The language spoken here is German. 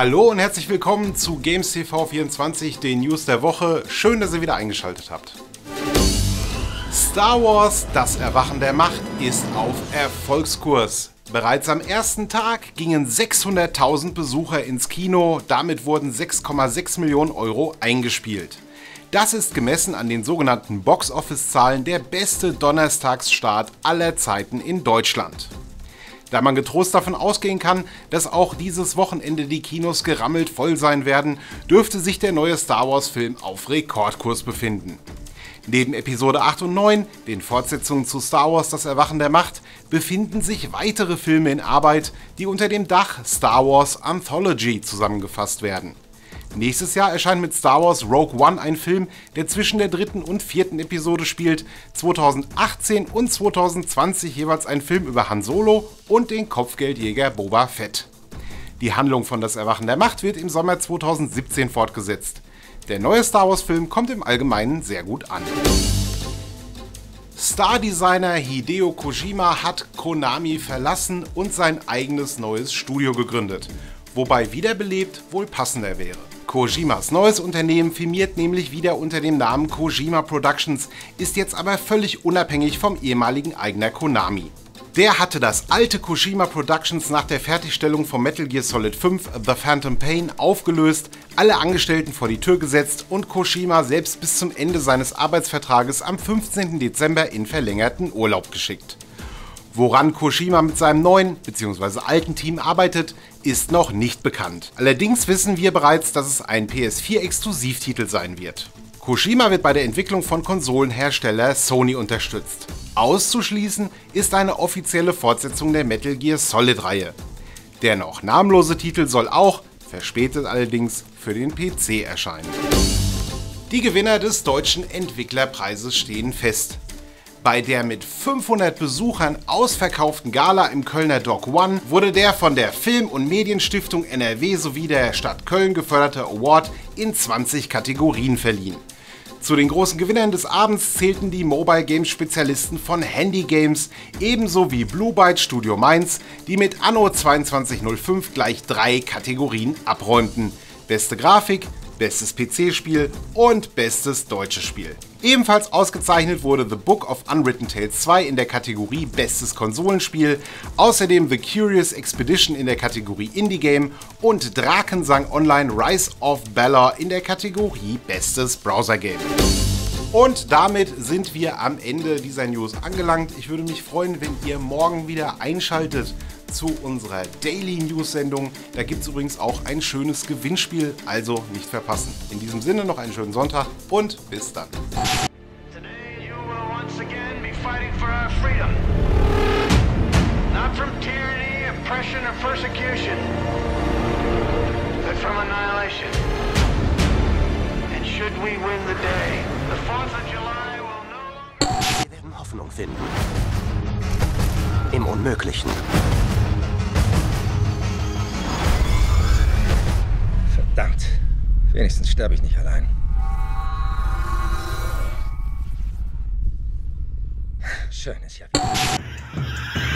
Hallo und herzlich willkommen zu Games TV 24, den News der Woche. Schön, dass ihr wieder eingeschaltet habt. Star Wars, das Erwachen der Macht, ist auf Erfolgskurs. Bereits am ersten Tag gingen 600.000 Besucher ins Kino, damit wurden 6,6 Millionen Euro eingespielt. Das ist gemessen an den sogenannten Box-Office-Zahlen der beste Donnerstagsstart aller Zeiten in Deutschland. Da man getrost davon ausgehen kann, dass auch dieses Wochenende die Kinos gerammelt voll sein werden, dürfte sich der neue Star Wars Film auf Rekordkurs befinden. Neben Episode 8 und 9, den Fortsetzungen zu Star Wars Das Erwachen der Macht, befinden sich weitere Filme in Arbeit, die unter dem Dach Star Wars Anthology zusammengefasst werden. Nächstes Jahr erscheint mit Star Wars Rogue One ein Film, der zwischen der dritten und vierten Episode spielt, 2018 und 2020 jeweils ein Film über Han Solo und den Kopfgeldjäger Boba Fett. Die Handlung von Das Erwachen der Macht wird im Sommer 2017 fortgesetzt. Der neue Star Wars Film kommt im Allgemeinen sehr gut an. Star-Designer Hideo Kojima hat Konami verlassen und sein eigenes neues Studio gegründet, wobei wiederbelebt wohl passender wäre. Kojimas neues Unternehmen firmiert nämlich wieder unter dem Namen Kojima Productions, ist jetzt aber völlig unabhängig vom ehemaligen Eigner Konami. Der hatte das alte Kojima Productions nach der Fertigstellung von Metal Gear Solid 5 The Phantom Pain aufgelöst, alle Angestellten vor die Tür gesetzt und Kojima selbst bis zum Ende seines Arbeitsvertrages am 15. Dezember in verlängerten Urlaub geschickt. Woran Kojima mit seinem neuen bzw. alten Team arbeitet, ist noch nicht bekannt. Allerdings wissen wir bereits, dass es ein PS4-Exklusivtitel sein wird. Kojima wird bei der Entwicklung von Konsolenhersteller Sony unterstützt. Auszuschließen ist eine offizielle Fortsetzung der Metal Gear Solid-Reihe. Der noch namenlose Titel soll auch, verspätet allerdings, für den PC erscheinen. Die Gewinner des Deutschen Entwicklerpreises stehen fest. Bei der mit 500 Besuchern ausverkauften Gala im Kölner Dock One wurde der von der Film- und Medienstiftung NRW sowie der Stadt Köln geförderte Award in 20 Kategorien verliehen. Zu den großen Gewinnern des Abends zählten die Mobile Games Spezialisten von Handy Games, ebenso wie Blue Byte Studio Mainz, die mit Anno 2205 gleich 3 Kategorien abräumten: Beste Grafik, Bestes PC-Spiel und Bestes deutsches Spiel. Ebenfalls ausgezeichnet wurde The Book of Unwritten Tales 2 in der Kategorie Bestes Konsolenspiel, außerdem The Curious Expedition in der Kategorie Indie Game und Drakensang Online Rise of Valor in der Kategorie Bestes Browser Game. Und damit sind wir am Ende dieser News angelangt. Ich würde mich freuen, wenn ihr morgen wieder einschaltet zu unserer Daily News Sendung. Da gibt es übrigens auch ein schönes Gewinnspiel, also nicht verpassen. In diesem Sinne noch einen schönen Sonntag und bis dann. Today you will once again be fighting for our freedom. Not from tyranny, oppression or persecution, but from annihilation. And should we win the day, the 4th of July will no longer... Wir werden Hoffnung finden. Im Unmöglichen. Verdammt. Wenigstens sterbe ich nicht allein. Schön ist ja.